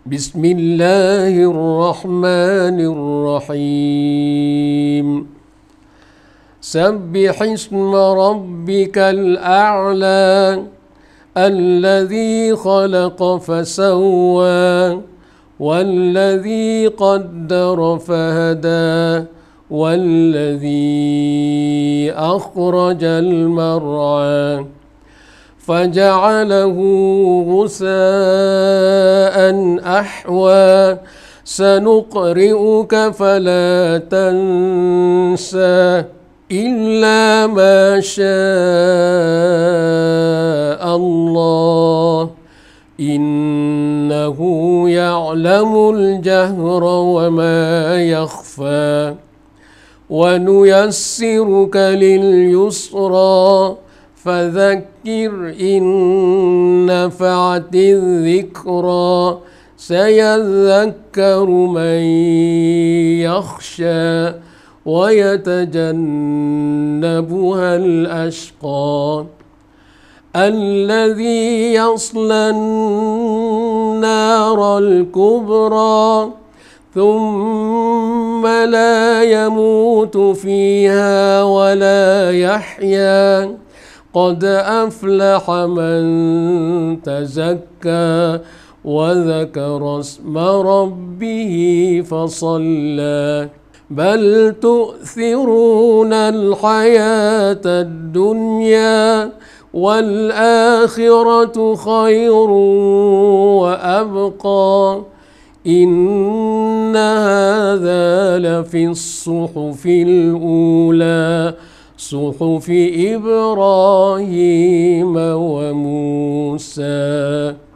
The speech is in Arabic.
بسم الله الرحمن الرحيم سبح اسم ربك الأعلى الذي خلق فسوى والذي قدر فهدى والذي أخرج المرعى فجعله غثاء أحوى سنقرئك فلا تنسى إلا ما شاء الله إنه يعلم الجهر وما يخفى ونيسرك لليسرى فذكر إن نفعت الذكرى سيذكر من يخشى ويتجنبها الأشقى الذي يصلى النار الكبرى ثم لا يموت فيها ولا يحيا قد أفلح من تزكى وذكر اسم ربه فصلى بل تؤثرون الحياة الدنيا والآخرة خير وأبقى إن هذا لفي الصحف الأولى صحف إبراهيم وموسى.